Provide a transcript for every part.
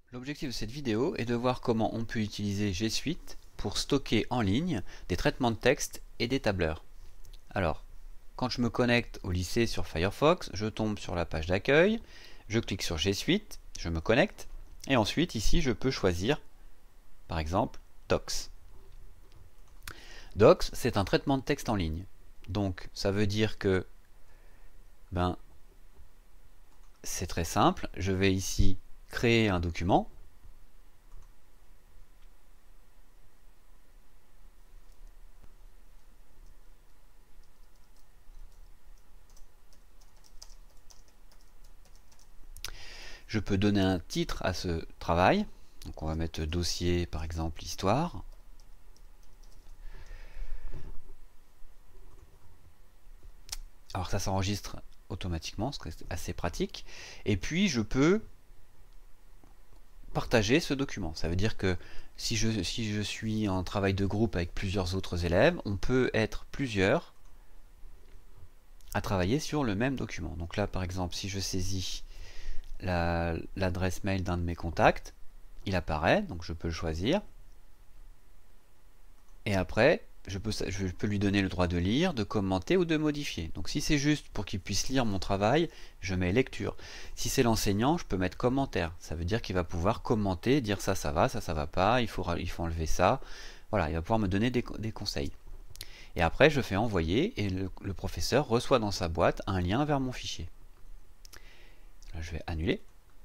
L'objectif de cette vidéo est de voir comment on peut utiliser G Suite pour stocker en ligne des traitements de texte et des tableurs. Alors, quand je me connecte au lycée sur Firefox, je tombe sur la page d'accueil, je clique sur G Suite, je me connecte, et ensuite ici je peux choisir, par exemple, Docs. Docs, c'est un traitement de texte en ligne. Donc, ça veut dire que c'est très simple. Je vais ici créer un document. Je peux donner un titre à ce travail. Donc on va mettre dossier, par exemple, histoire. Alors ça s'enregistre automatiquement, ce qui est assez pratique. Et puis je peux partager ce document. Ça veut dire que si je suis en travail de groupe avec plusieurs autres élèves, on peut être plusieurs à travailler sur le même document. Donc là, par exemple, si je saisis l'adresse mail d'un de mes contacts, il apparaît, donc je peux le choisir. Et après, je peux lui donner le droit de lire, de commenter ou de modifier. Donc si c'est juste pour qu'il puisse lire mon travail, je mets lecture. Si c'est l'enseignant, je peux mettre commentaire. Ça veut dire qu'il va pouvoir commenter, dire ça va, ça va pas, il faut enlever ça. Voilà, il va pouvoir me donner des conseils. Et après, je fais envoyer et le professeur reçoit dans sa boîte un lien vers mon fichier. Là, je vais annuler.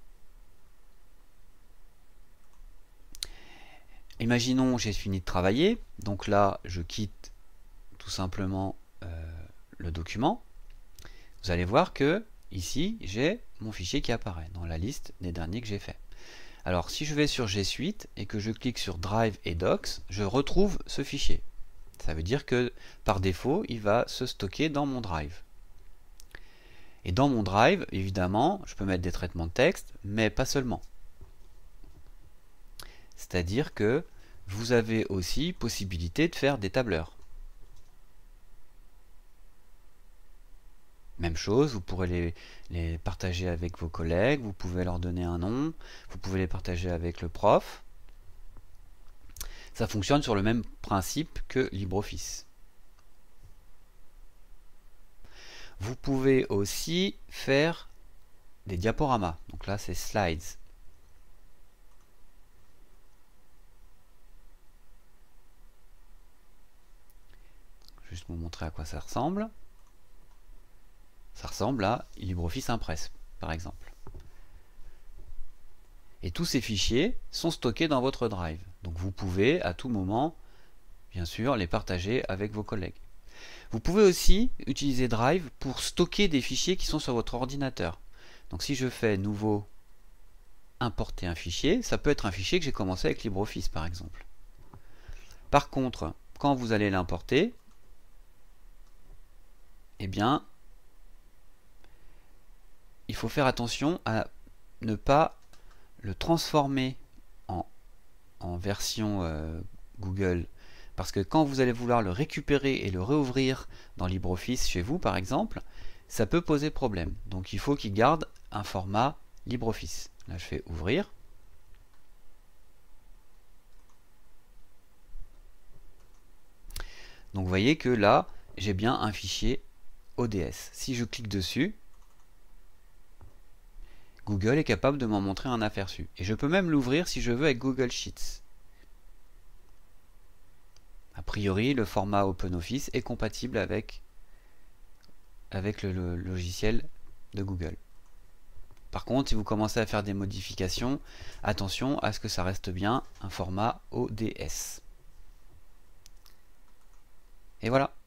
Imaginons j'ai fini de travailler, donc là je quitte tout simplement le document. Vous allez voir que ici j'ai mon fichier qui apparaît dans la liste des derniers que j'ai fait. Alors si je vais sur G Suite et que je clique sur Drive et Docs, je retrouve ce fichier. Ça veut dire que par défaut il va se stocker dans mon Drive. Et dans mon Drive, évidemment, je peux mettre des traitements de texte, mais pas seulement. C'est-à-dire que vous avez aussi possibilité de faire des tableurs. Même chose, vous pourrez les partager avec vos collègues, vous pouvez leur donner un nom, vous pouvez les partager avec le prof. Ça fonctionne sur le même principe que LibreOffice. Vous pouvez aussi faire des diaporamas. Donc là, c'est Slides. Juste vous montrer à quoi ça ressemble. Ça ressemble à LibreOffice Impress, par exemple. Et tous ces fichiers sont stockés dans votre Drive. Donc vous pouvez à tout moment, bien sûr, les partager avec vos collègues. Vous pouvez aussi utiliser Drive pour stocker des fichiers qui sont sur votre ordinateur. Donc si je fais nouveau, importer un fichier, ça peut être un fichier que j'ai commencé avec LibreOffice par exemple. Par contre, quand vous allez l'importer, eh bien, il faut faire attention à ne pas le transformer en version Google. Parce que quand vous allez vouloir le récupérer et le réouvrir dans LibreOffice chez vous par exemple, ça peut poser problème. Donc il faut qu'il garde un format LibreOffice. Là je fais ouvrir. Donc vous voyez que là j'ai bien un fichier ODS. Si je clique dessus, Google est capable de m'en montrer un aperçu. Et je peux même l'ouvrir si je veux avec Google Sheets. A priori, le format OpenOffice est compatible avec le logiciel de Google. Par contre, si vous commencez à faire des modifications, attention à ce que ça reste bien un format ODS. Et voilà.